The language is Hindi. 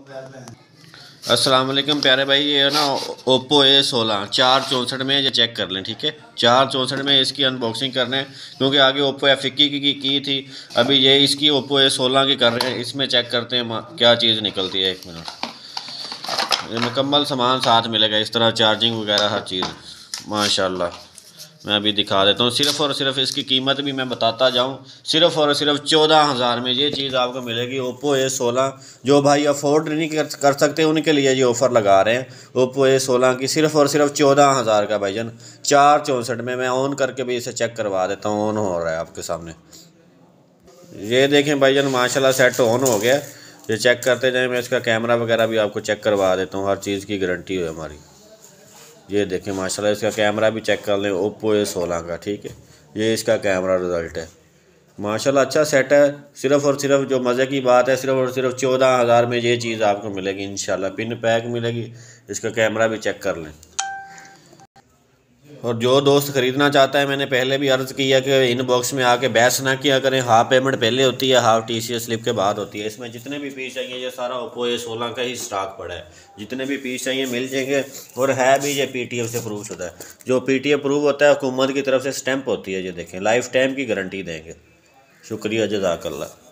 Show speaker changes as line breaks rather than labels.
अस्सलाम वालेकुम प्यारे भाई। ये है ना ओप्पो A16 464 में, ये चेक कर लें, ठीक है। 464 में इसकी अनबॉक्सिंग करना है, क्योंकि आगे ओप्पो F21 की थी, अभी ये इसकी ओप्पो A16 की कर रहे हैं। इसमें चेक करते हैं क्या चीज़ निकलती है। 1 मिनट। ये मुकम्मल सामान साथ मिलेगा, इस तरह चार्जिंग वगैरह हर चीज़ माशाल्लाह। मैं अभी दिखा देता हूँ। सिर्फ़ और सिर्फ इसकी कीमत भी मैं बताता जाऊँ, सिर्फ़ और सिर्फ 14,000 में ये चीज़ आपको मिलेगी। ओप्पो A16 जो भाई अफोर्ड नहीं कर सकते, उनके लिए ये ऑफ़र लगा रहे हैं। ओप्पो A16 की सिर्फ़ और सिर्फ 14,000 का भाईजान, 464 में। मैं ऑन करके भी इसे चेक करवा देता हूँ। ऑन हो रहा है आपके सामने, ये देखें भाईजान, माशाल्लाह सेट ऑन हो गया। ये चेक करते जाए, मैं इसका कैमरा वगैरह भी आपको चेक करवा देता हूँ, हर चीज़ की गारंटी है हमारी। ये देखें माशाल्लाह, इसका कैमरा भी चेक कर लें, ओप्पो A16 का, ठीक है। ये इसका कैमरा रिज़ल्ट है माशाल्लाह, अच्छा सेट है। सिर्फ़ और सिर्फ जो मज़े की बात है, सिर्फ़ और सिर्फ 14,000 में ये चीज़ आपको मिलेगी इंशाल्लाह। पिन पैक मिलेगी, इसका कैमरा भी चेक कर लें। और जो दोस्त ख़रीदना चाहता है, मैंने पहले भी अर्ज़ किया कि इनबॉक्स में आके बहस ना किया करें। हाफ़ पेमेंट पहले होती है, हाफ़ TCS स्लिप के बाद होती है। इसमें जितने भी पीस चाहिए, ये सारा ओप्पो A16 का ही स्टॉक पड़ा है। जितने भी पीस चाहिए मिल जाएंगे। और है भी ये PTF से प्रूव शुदा है। जो PTF प्रूव होता है, हुकूमत की तरफ से स्टैंप होती है। ये देखें, लाइफ टाइम की गारंटी देंगे। शुक्रिया, जज़ाकल्लाह।